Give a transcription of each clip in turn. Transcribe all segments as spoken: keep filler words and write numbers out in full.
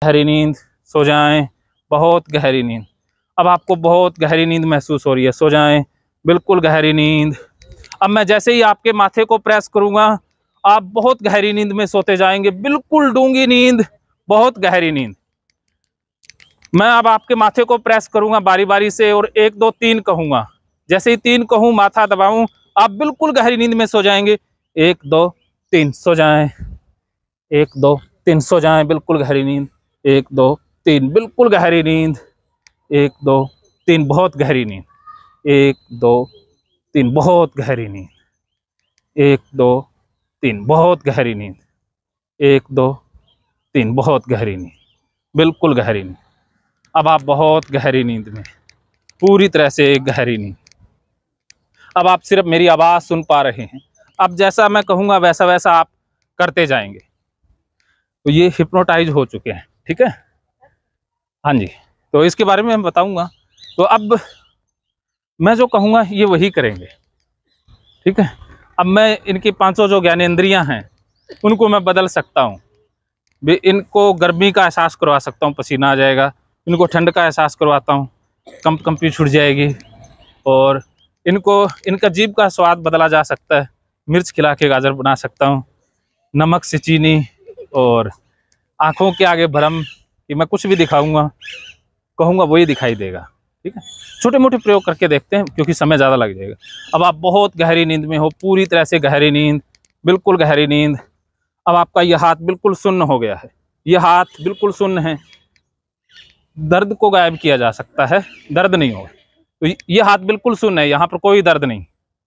गहरी नींद, सो जाएं, बहुत गहरी नींद। अब आपको बहुत गहरी नींद महसूस हो रही है, सो जाएं, बिल्कुल गहरी नींद। अब मैं जैसे ही आपके माथे को प्रेस करूंगा, आप बहुत गहरी नींद में सोते जाएंगे, बिल्कुल डूंगी नींद, बहुत गहरी नींद। मैं अब आपके माथे को प्रेस करूंगा बारी बारी से और एक दो तीन कहूंगा। जैसे ही तीन कहूं, माथा दबाऊं, आप बिल्कुल गहरी नींद में सो जाएंगे। एक दो तीन, सो जाएं, एक दो तीन, सो जाएं, बिल्कुल गहरी नींद। एक दो तीन, बिल्कुल गहरी नींद। एक दो तीन, बहुत गहरी नींद। एक दो तीन, बहुत गहरी नींद। एक दो तीन, बहुत गहरी नींद। एक दो तीन, बहुत गहरी नींद, बिल्कुल गहरी नींद। अब आप बहुत गहरी नींद में, पूरी तरह से एक गहरी नींद। अब आप सिर्फ मेरी आवाज़ सुन पा रहे हैं। अब जैसा मैं कहूँगा वैसा वैसा आप करते जाएंगे। तो ये हिप्नोटाइज हो चुके हैं, ठीक है। हाँ जी, तो इसके बारे में मैं बताऊँगा। तो अब मैं जो कहूँगा ये वही करेंगे, ठीक है। अब मैं इनकी पांचों जो ज्ञानेंद्रियाँ हैं उनको मैं बदल सकता हूँ। इनको गर्मी का एहसास करवा सकता हूँ, पसीना आ जाएगा। इनको ठंड का एहसास करवाता हूँ, कंप कंपी छूट जाएगी। और इनको, इनका जीभ का स्वाद बदला जा सकता है, मिर्च खिला के गाजर बना सकता हूँ, नमक से चीनी। और आँखों के आगे भ्रम कि मैं कुछ भी दिखाऊंगा, कहूँगा वही दिखाई देगा, ठीक है। छोटे मोटे प्रयोग करके देखते हैं क्योंकि समय ज़्यादा लग जाएगा। अब आप बहुत गहरी नींद में हो, पूरी तरह से गहरी नींद, बिल्कुल गहरी नींद। अब आपका यह हाथ बिल्कुल सुन्न हो गया है, यह हाथ बिल्कुल सुन्न है। दर्द को गायब किया जा सकता है, दर्द नहीं होगा। तो ये हाथ बिल्कुल सुन्न है, यहाँ पर कोई दर्द नहीं।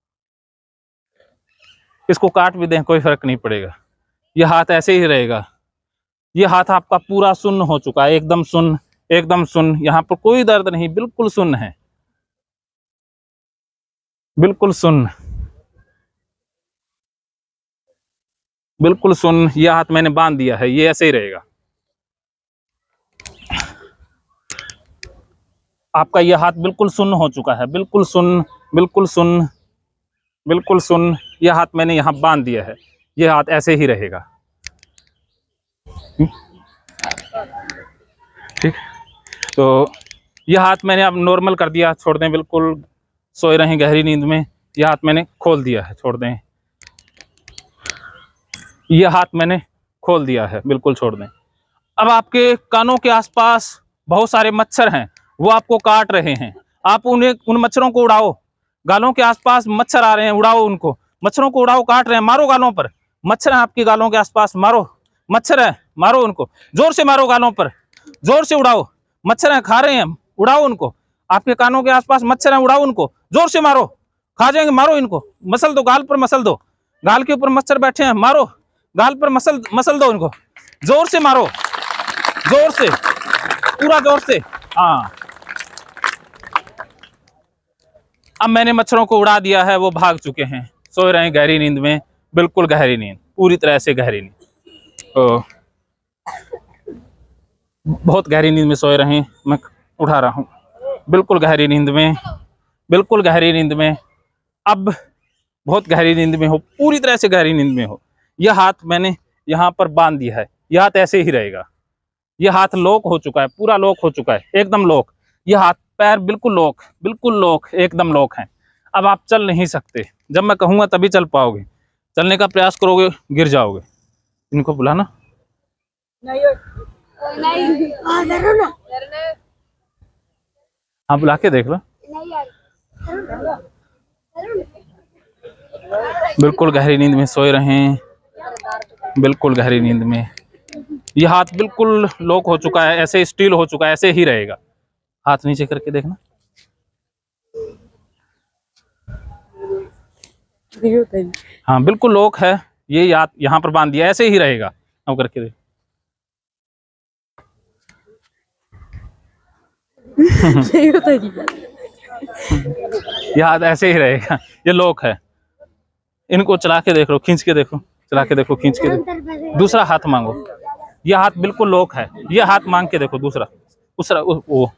इसको काट भी दें कोई फर्क नहीं पड़ेगा, यह हाथ ऐसे ही रहेगा। यह हाथ आपका पूरा सुन्न हो चुका है, एकदम सुन्न, एकदम सुन्न। यहाँ पर कोई दर्द नहीं, बिल्कुल सुन्न है, बिल्कुल सुन्न, बिल्कुल सुन्न। यह हाथ मैंने बांध दिया है, ये ऐसे ही रहेगा। आपका यह हाथ बिल्कुल सुन्न हो चुका है, बिल्कुल सुन्न, बिल्कुल सुन्न, बिल्कुल सुन्न। यह हाथ मैंने यहाँ बांध दिया है, यह हाथ ऐसे ही रहेगा, ठीक। तो यह हाथ मैंने अब नॉर्मल कर दिया, छोड़ दें, बिल्कुल सोए रहें गहरी नींद में। यह हाथ मैंने खोल दिया है, छोड़ दें। यह हाथ मैंने खोल दिया है, बिल्कुल छोड़ दें। अब आपके कानों के आसपास बहुत सारे मच्छर हैं, वो आपको काट रहे हैं। आप उन्हें, उन मच्छरों को उड़ाओ। गालों के आसपास मच्छर आ रहे हैं, उड़ाओ उनको, मच्छरों को उड़ाओ, काट रहे हैं, मारो गालों पर। मच्छर हैं आपकी गालों के आसपास, मारो, मच्छर है, मारो उनको, जोर से मारो गालों पर, जोर से उड़ाओ। मच्छर हैं, खा रहे हैं, उड़ाओ उनको। आपके कानों के आसपास मच्छर हैं, उड़ाओ उनको, जोर से मारो, खा जाएंगे, मारो इनको, मसल दो, गाल पर मसल दो, गाल के ऊपर मच्छर बैठे हैं, मारो, गाल पर मसल मसल दो इनको, जोर से मारो, जोर से, पूरा जोर से। हाँ, अब मैंने मच्छरों को उड़ा दिया है, वो भाग चुके हैं, सो रहे हैं गहरी नींद में, बिल्कुल गहरी नींद, पूरी तरह से गहरी नींद। तो बहुत गहरी नींद में सोए रहे हैं, मैं उठा रहा हूँ, बिल्कुल गहरी नींद में, बिल्कुल गहरी नींद में। अब बहुत गहरी नींद में हो, पूरी तरह से गहरी नींद में हो। यह हाथ मैंने यहाँ पर बांध दिया है, यह हाथ ऐसे ही रहेगा। यह हाथ लॉक हो चुका है, पूरा लॉक हो चुका है, एकदम लॉक। यह हाथ पैर बिल्कुल लॉक, बिल्कुल लॉक, एकदम लॉक है। अब आप चल नहीं सकते, जब मैं कहूँगा तभी चल पाओगे। चलने का प्रयास करोगे गिर जाओगे। इनको बुलाना, नहीं नहीं, हाँ बुला के देख लो। बिल्कुल गहरी नींद में सोए रहे हैं, बिल्कुल गहरी नींद में। यह हाथ बिल्कुल लॉक हो चुका है, ऐसे स्टील हो चुका है, ऐसे ही रहेगा। हाथ नीचे करके देखना, हाँ बिल्कुल लॉक है। ये याद यहाँ पर बांध दिया, ऐसे ही रहेगा। अब करके देख, ये हाथ ऐसे ही रहेगा, ये लॉक है। इनको चला के देख लो, खींच के देखो, चला के देखो, खींच के देखो। दूसरा हाथ मांगो, ये हाथ बिल्कुल लॉक है, ये हाथ मांग के देखो, दूसरा, दूसरा वो।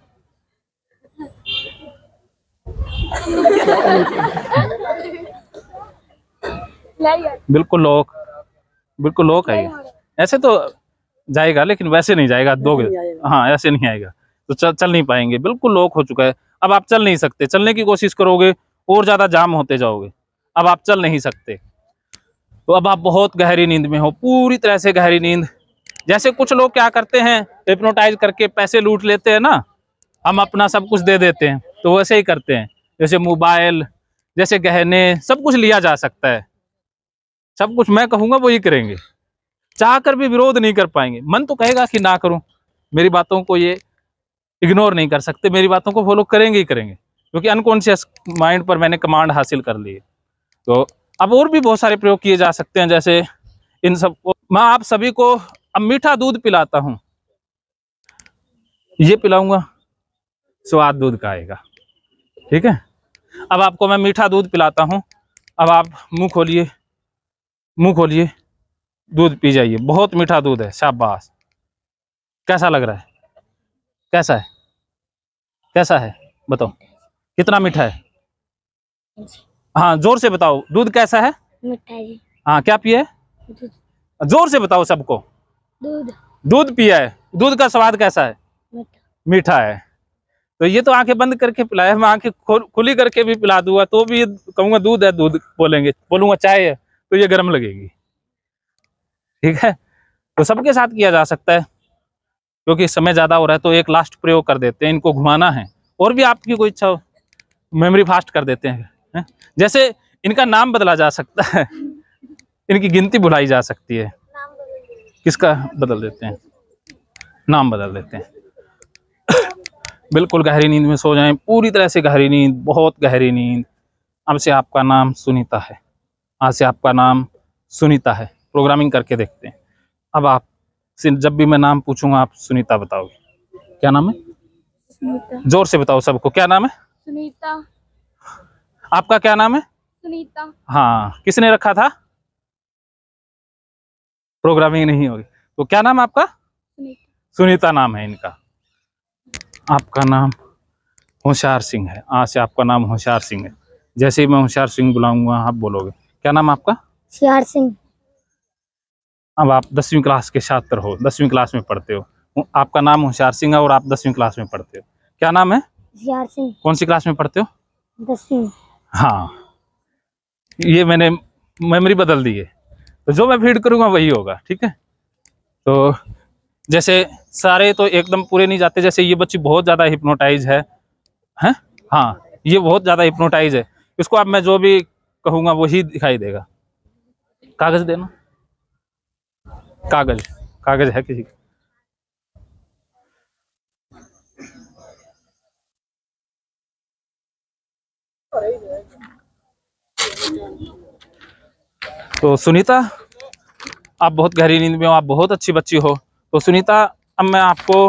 बिल्कुल लॉक, बिल्कुल लॉक है ये। ऐसे तो जाएगा, लेकिन वैसे नहीं जाएगा, दोगे। हाँ, ऐसे नहीं आएगा तो चल चल नहीं पाएंगे, बिल्कुल लॉक हो चुका है। अब आप चल नहीं सकते, चलने की कोशिश करोगे और ज्यादा जाम होते जाओगे, अब आप चल नहीं सकते। तो अब आप बहुत गहरी नींद में हो, पूरी तरह से गहरी नींद। जैसे कुछ लोग क्या करते हैं, हिप्नोटाइज करके पैसे लूट लेते हैं ना, हम अपना सब कुछ दे देते हैं, तो वैसे ही करते हैं। जैसे मोबाइल, जैसे गहने, सब कुछ लिया जा सकता है, सब कुछ मैं कहूंगा वही करेंगे, चाह कर भी विरोध नहीं कर पाएंगे। मन तो कहेगा कि ना करूं, मेरी बातों को ये इग्नोर नहीं कर सकते, मेरी बातों को फॉलो करेंगे ही करेंगे, क्योंकि अनकॉन्शियस माइंड पर मैंने कमांड हासिल कर ली है। तो अब और भी बहुत सारे प्रयोग किए जा सकते हैं, जैसे इन सब को मैं आप सभी को अब मीठा दूध पिलाता हूं, ये पिलाऊंगा, स्वाद दूध का आएगा, ठीक है। अब आपको मैं मीठा दूध पिलाता हूं, अब आप मुंह खोलिए, मुंह खोलिए, दूध पी जाइए, बहुत मीठा दूध है, शाबाश। कैसा लग रहा है, कैसा है, कैसा है बताओ, कितना मीठा है? हाँ, जोर से बताओ, दूध कैसा है? मीठा है। हाँ, क्या पिया है? जोर से बताओ सबको। दूध। दूध पिया है। दूध का स्वाद कैसा है? मीठा। मीठा है। तो ये तो आंखें बंद करके पिलाया, मैं आंखें खुली करके भी पिला दूंगा तो भी कहूंगा दूध है, दूध बोलेंगे, बोलूंगा चाय है तो ये गर्म लगेगी, ठीक है। तो सबके साथ किया जा सकता है, क्योंकि समय ज्यादा हो रहा है तो एक लास्ट प्रयोग कर देते हैं, इनको घुमाना है, और भी आपकी कोई इच्छा हो मेमोरी फास्ट कर देते हैं, है? जैसे इनका नाम बदला जा सकता है, इनकी गिनती बुलाई जा सकती है। किसका बदल देते हैं? नाम बदल देते हैं। बिल्कुल गहरी नींद में सो जाएं, पूरी तरह से गहरी नींद, बहुत गहरी नींद। अब से आपका नाम सुनीता है, आज से आपका नाम सुनीता है। प्रोग्रामिंग करके देखते हैं। अब आप जब भी मैं नाम पूछूंगा आप सुनीता बताओगे। क्या नाम है? सुनीता। जोर से बताओ सबको, क्या नाम है? सुनीता। आपका क्या नाम है? सुनीता। हाँ, किसने रखा था? प्रोग्रामिंग नहीं होगी तो क्या नाम आपका? सुनीता। सुनीता नाम है इनका। आपका नाम होशियार सिंह है, आज से आपका नाम होशियार सिंह है। जैसे ही मैं होशियार सिंह बुलाऊंगा आप बोलोगे। क्या नाम आपका? होशियार सिंह। अब आप दसवीं क्लास के छात्र हो, दसवीं क्लास में पढ़ते हो, आपका नाम होशियार सिंह है और आप दसवीं क्लास में पढ़ते हो। क्या नाम है? होशियार सिंह। कौन सी क्लास में पढ़ते हो? दसवीं। हाँ, ये मैंने मेमोरी बदल दी है, तो जो मैं फीड करूंगा वही होगा, ठीक है। तो जैसे सारे तो एकदम पूरे नहीं जाते, जैसे ये बच्ची बहुत ज्यादा हिप्नोटाइज है, हैं? हाँ, ये बहुत ज्यादा हिप्नोटाइज है, इसको अब मैं जो भी कहूंगा वही दिखाई देगा। कागज देना, कागज, कागज है किसी का? तो सुनीता, आप बहुत गहरी नींद में हो, आप बहुत अच्छी बच्ची हो। तो सुनीता, अब मैं आपको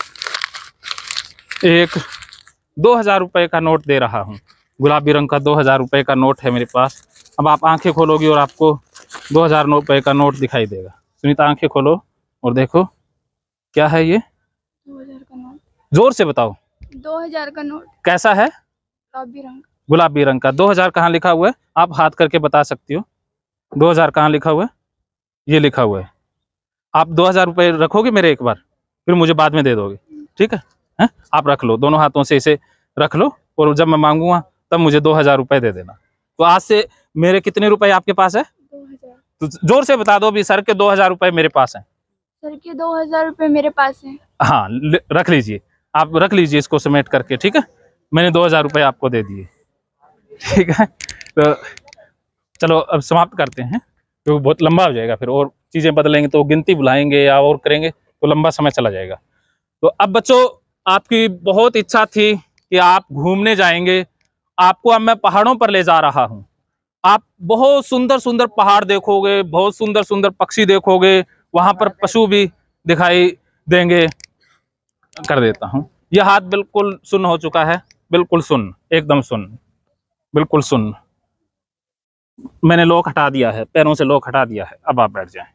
एक दो हजार रुपये का नोट दे रहा हूँ, गुलाबी रंग का दो हजार रुपये का नोट है मेरे पास। अब आप आंखें खोलोगी और आपको दो हजार रुपये का नोट दिखाई देगा। सुनीता, आंखें खोलो और देखो, क्या है ये? दो हजार का नोट। जोर से बताओ। दो हजार का नोट। कैसा है? गुलाबी रंग। गुलाबी रंग का। दो हजार कहाँ लिखा हुआ है? आप हाथ करके बता सकती हो, दो हजार कहाँ लिखा हुआ है? ये लिखा हुआ है। आप दो हजार रुपये रखोगे मेरे एक बार, फिर मुझे बाद में दे दोगे, ठीक है? है? आप रख लो, दोनों हाथों से इसे रख लो, और जब मैं मांगूंगा तब मुझे दो हजार रुपये दे देना। तो आज से मेरे कितने रुपए आपके पास है? दो हजार। तो जोर से बता दो भी, सर के दो हजार रुपये मेरे पास हैं। सर के दो हजार रुपये मेरे पास हैं। हाँ, रख लीजिए, आप रख लीजिए इसको समेट करके, ठीक है। मैंने दो हजार रुपये आपको दे दिए, ठीक है। तो चलो अब समाप्त करते हैं, तो बहुत लंबा हो जाएगा, फिर और चीज़ें बदलेंगे तो गिनती बुलाएंगे या और करेंगे तो लंबा समय चला जाएगा। तो अब बच्चों, आपकी बहुत इच्छा थी कि आप घूमने जाएंगे, आपको अब मैं पहाड़ों पर ले जा रहा हूँ। आप बहुत सुंदर सुंदर पहाड़ देखोगे, बहुत सुंदर सुंदर पक्षी देखोगे, वहां पर पशु भी दिखाई देंगे। कर देता हूँ, यह हाथ बिल्कुल सुन्न हो चुका है, बिल्कुल सुन्न, एकदम सुन्न, बिल्कुल सुन्न। मैंने लॉक हटा दिया है, पैरों से लॉक हटा दिया है। अब आप बैठ जाएं,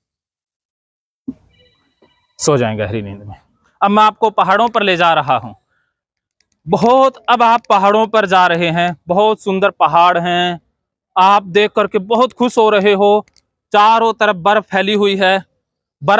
सो जाएं गहरी नींद में। अब मैं आपको पहाड़ों पर ले जा रहा हूं, बहुत, अब आप पहाड़ों पर जा रहे हैं, बहुत सुंदर पहाड़ हैं, आप देख करके बहुत खुश हो रहे हो। चारों तरफ बर्फ फैली हुई है, बर्फ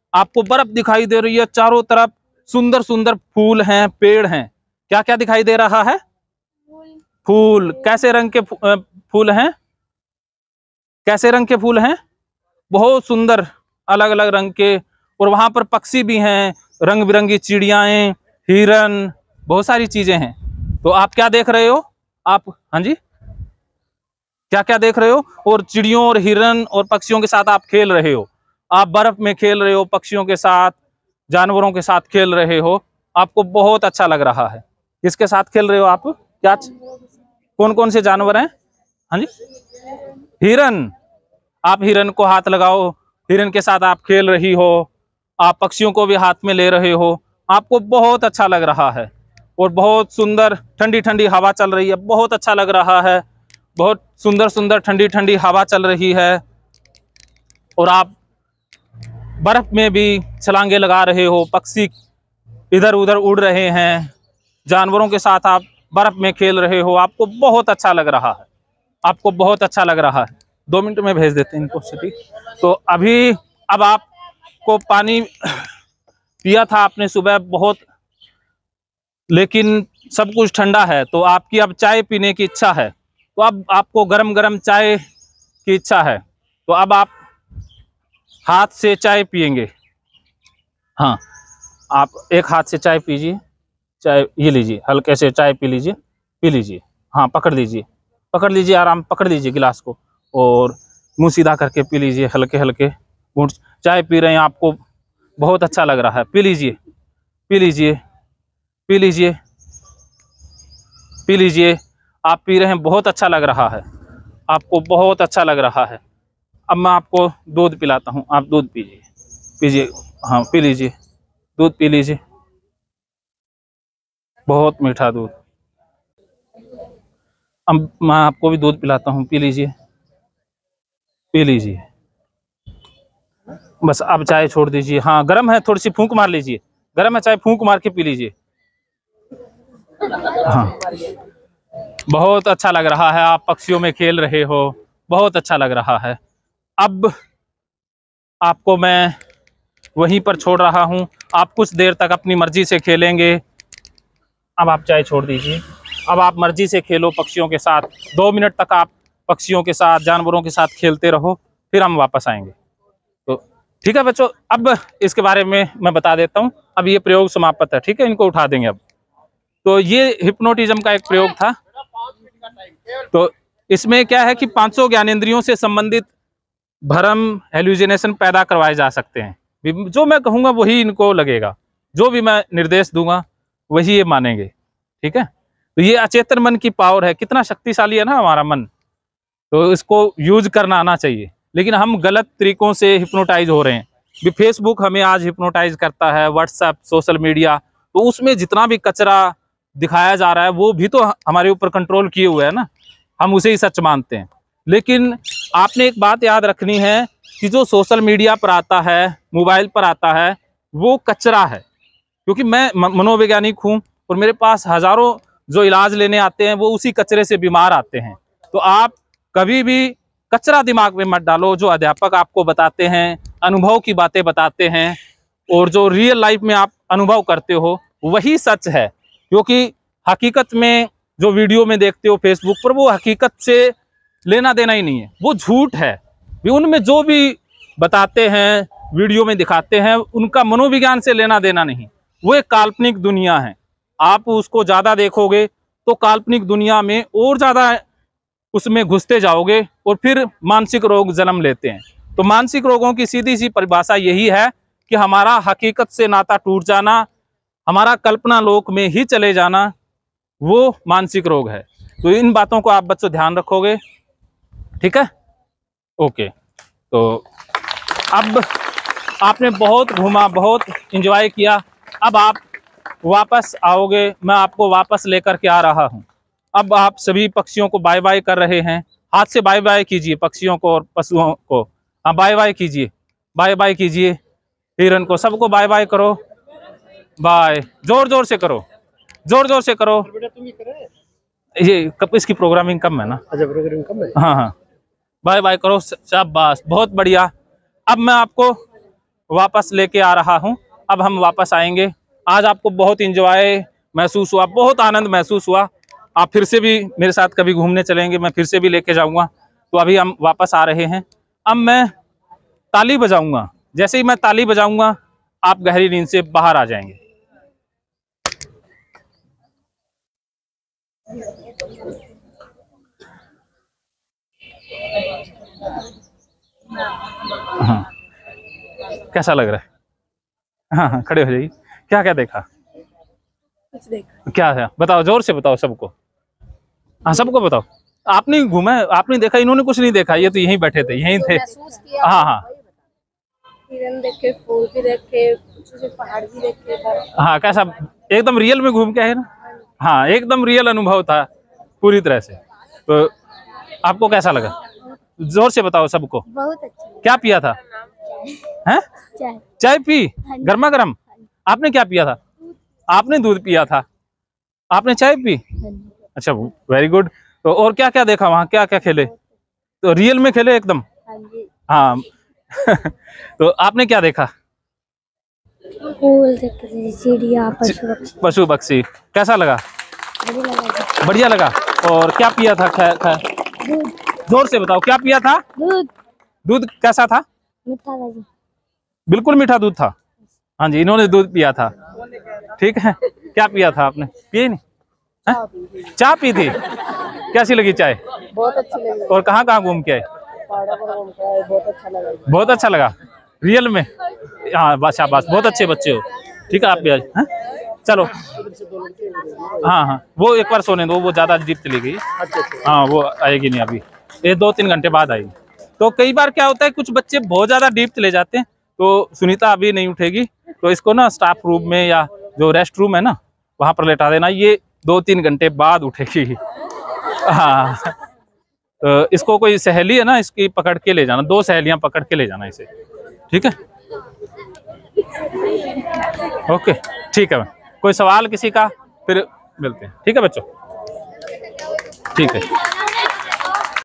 आपको बर्फ दिखाई दे रही है, चारों तरफ सुंदर सुंदर फूल हैं, पेड़ हैं। क्या क्या दिखाई दे रहा है? फूल। फूल। कैसे रंग के फूल हैं? कैसे रंग के फूल हैं? बहुत सुंदर, अलग अलग रंग के। और वहां पर पक्षी भी हैं, रंग बिरंगी चिड़ियाएं, हिरन, बहुत सारी चीजें हैं। तो आप क्या देख रहे हो? आप, हाँ जी, क्या क्या देख रहे हो? और चिड़ियों और हिरन और पक्षियों के साथ आप खेल रहे हो। आप बर्फ में खेल रहे हो, पक्षियों के साथ, जानवरों के साथ खेल रहे हो। आपको बहुत अच्छा लग रहा है। किसके साथ खेल रहे हो आप? क्या, कौन कौन से जानवर हैं? हाँ जी, हिरन। आप हिरन को हाथ लगाओ, हिरन के साथ आप खेल रही हो। आप पक्षियों को भी हाथ में ले रहे हो। आपको बहुत अच्छा लग रहा है। और बहुत सुंदर ठंडी ठंडी हवा चल रही है, बहुत अच्छा लग रहा है। बहुत सुंदर सुंदर ठंडी ठंडी हवा चल रही है। और आप बर्फ में भी छलांगे लगा रहे हो, पक्षी इधर उधर उड़ रहे हैं, जानवरों के साथ आप बर्फ में खेल रहे हो। आपको बहुत अच्छा लग रहा है, आपको बहुत अच्छा लग रहा है। दो मिनट में भेज देते हैं इनको सिटी। तो अभी अब आपको पानी पिया था आपने सुबह बहुत, लेकिन सब कुछ ठंडा है। तो आपकी अब चाय पीने की इच्छा है, तो अब आपको गरम गरम चाय की इच्छा है। तो अब आप हाथ से चाय पिएंगे। हाँ, आप एक हाथ से चाय पीजिए। चाय ये लीजिए, हल्के से चाय पी लीजिए, पी लीजिए। हाँ, पकड़ लीजिए, पकड़ लीजिए, आराम पकड़ लीजिए गिलास को, और मुंह सीधा करके पी लीजिए। हल्के हल्के घूंट चाय पी रहे हैं, आपको बहुत अच्छा लग रहा है। पी लीजिए, पी लीजिए, पी लीजिए, पी लीजिए। आप पी रहे हैं, बहुत अच्छा लग रहा है, आपको बहुत अच्छा लग रहा है। अब मैं आपको दूध पिलाता हूँ, आप दूध पीजिए, पीजिए। हाँ, पी लीजिए, दूध पी लीजिए, बहुत मीठा दूध। अब मैं आपको भी दूध पिलाता हूँ, पी लीजिए, पी लीजिए। बस अब चाय छोड़ दीजिए। हाँ, गर्म है, थोड़ी सी फूंक मार लीजिए। गर्म है चाय, फूंक मार के पी लीजिए। हाँ, बहुत अच्छा लग रहा है। आप पक्षियों में खेल रहे हो, बहुत अच्छा लग रहा है। अब आपको मैं वहीं पर छोड़ रहा हूँ, आप कुछ देर तक अपनी मर्जी से खेलेंगे। अब आप चाय छोड़ दीजिए, अब आप मर्जी से खेलो पक्षियों के साथ। दो मिनट तक आप पक्षियों के साथ, जानवरों के साथ खेलते रहो, फिर हम वापस आएंगे। तो ठीक है बच्चों, अब इसके बारे में मैं बता देता हूँ। अब ये प्रयोग समाप्त है, ठीक है, इनको उठा देंगे अब। तो ये हिप्नोटिज्म का एक प्रयोग था। तो इसमें क्या है कि पांचों ज्ञानेंद्रियों से संबंधित भ्रम, हेलुसिनेशन पैदा करवाए जा सकते हैं। जो मैं कहूँगा वही इनको लगेगा, जो भी मैं निर्देश दूंगा वही ये मानेंगे, ठीक है। तो ये अचेतन मन की पावर है, कितना शक्तिशाली है ना हमारा मन। तो इसको यूज करना आना चाहिए, लेकिन हम गलत तरीकों से हिप्नोटाइज हो रहे हैं। भी फेसबुक हमें आज हिप्नोटाइज करता है, व्हाट्सएप, सोशल मीडिया, तो उसमें जितना भी कचरा दिखाया जा रहा है वो भी तो हमारे ऊपर कंट्रोल किए हुए है ना, हम उसे ही सच मानते हैं। लेकिन आपने एक बात याद रखनी है कि जो सोशल मीडिया पर आता है, मोबाइल पर आता है, वो कचरा है। क्योंकि मैं मनोवैज्ञानिक हूँ और मेरे पास हजारों जो इलाज लेने आते हैं वो उसी कचरे से बीमार आते हैं। तो आप कभी भी कचरा दिमाग में मत डालो। जो अध्यापक आपको बताते हैं, अनुभव की बातें बताते हैं, और जो रियल लाइफ में आप अनुभव करते हो वही सच है। क्योंकि हकीकत में जो वीडियो में देखते हो फेसबुक पर, वो हकीकत से लेना देना ही नहीं है, वो झूठ है। भी उनमें जो भी बताते हैं, वीडियो में दिखाते हैं, उनका मनोविज्ञान से लेना देना नहीं, वो एक काल्पनिक दुनिया है। आप उसको ज्यादा देखोगे तो काल्पनिक दुनिया में और ज्यादा उसमें घुसते जाओगे, और फिर मानसिक रोग जन्म लेते हैं। तो मानसिक रोगों की सीधी सी परिभाषा यही है कि हमारा हकीकत से नाता टूट जाना, हमारा कल्पना लोक में ही चले जाना, वो मानसिक रोग है। तो इन बातों को आप बच्चों ध्यान रखोगे, ठीक है, ओके। तो अब आपने बहुत घूमा, बहुत एंजॉय किया, अब आप वापस आओगे, मैं आपको वापस लेकर के आ रहा हूं। अब आप सभी पक्षियों को बाय बाय कर रहे हैं, हाथ से बाय बाय कीजिए पक्षियों को और पशुओं को। हाँ, बाय बाय कीजिए, बाय बाय कीजिए, हिरन को, सबको बाय बाय करो, बाय, जोर जोर से करो, जोर जोर से करो। ये कब, इसकी प्रोग्रामिंग कम है ना? अच्छा, प्रोग्रामिंग कम है। हाँ हाँ, बाय बाय करो, शाबाश, बहुत बढ़िया। अब मैं आपको वापस लेके आ रहा हूँ। अब हम वापस आएंगे। आज आपको बहुत इंजॉय महसूस हुआ, बहुत आनंद महसूस हुआ। आप फिर से भी मेरे साथ कभी घूमने चलेंगे, मैं फिर से भी लेके जाऊंगा। तो अभी हम वापस आ रहे हैं। अब मैं ताली बजाऊंगा, जैसे ही मैं ताली बजाऊंगा आप गहरी नींद से बाहर आ जाएंगे। हाँ, कैसा लग रहा है? हाँ हाँ, खड़े हो जाइए। क्या क्या देखा? कुछ देखा। क्या है बताओ, जोर से बताओ सबको। हाँ सबको बताओ। आपने घूमा, आपने देखा, इन्होंने कुछ नहीं देखा, ये तो यहीं बैठे थे, यहीं थे। हाँ हाँ हिरन देखे, फूल भी देखे, पहाड़ भी देखे। हाँ, कैसा एकदम रियल में घूम के आए ना? हाँ, एकदम रियल अनुभव था पूरी तरह से। तो आपको कैसा लगा? जोर से बताओ सबको। बहुत अच्छा। क्या पिया था? हैं? चाय। चाय पी? गर्मा गर्म? आपने क्या पिया था? आपने दूध पिया था, आपने चाय पी? अच्छा, वेरी गुड। तो और क्या क्या देखा वहाँ, क्या क्या खेले? तो रियल में खेले एकदम? हाँ तो आपने क्या देखा? फूल देखे, चिड़िया, पशु पक्षी। पशु पक्षी। कैसा लगा? बढ़िया लगा। और क्या पिया था? खै, खै? दूध। जोर से बताओ, क्या पिया था? दूध। दूध कैसा था? मीठा था जी। बिल्कुल मीठा दूध था। हाँ जी, इन्होंने दूध पिया था। ठीक है, क्या पिया था आपने? पिए नहीं? चाय पी थी? कैसी लगी चाय? बहुत अच्छी लगी। और कहाँ कहाँ घूम के आए? बहुत अच्छा लगा। बहुत अच्छा लगा रियल में? हाँ बस, शाबाश, बहुत अच्छे बच्चे हो। ठीक है, आप भी आज हैं? चलो। हाँ हाँ, वो एक बार सोने दो, वो ज़्यादा डीप चली गई। हाँ, वो आएगी नहीं अभी, ये दो तीन घंटे बाद आएगी। तो कई बार क्या होता है, कुछ बच्चे बहुत ज़्यादा डीप चले जाते हैं, तो सुनीता अभी नहीं उठेगी, तो इसको ना स्टाफ रूम में या जो रेस्ट रूम है ना, वहाँ पर लेटा देना। ये दो तीन घंटे बाद उठेगी। हाँ, तो इसको कोई सहेली है ना, इसकी पकड़ के ले जाना, दो सहेलियां पकड़ के ले जाना इसे। ठीक है, ओके, ठीक है। कोई सवाल किसी का? फिर मिलते हैं। ठीक है बच्चों, ठीक है।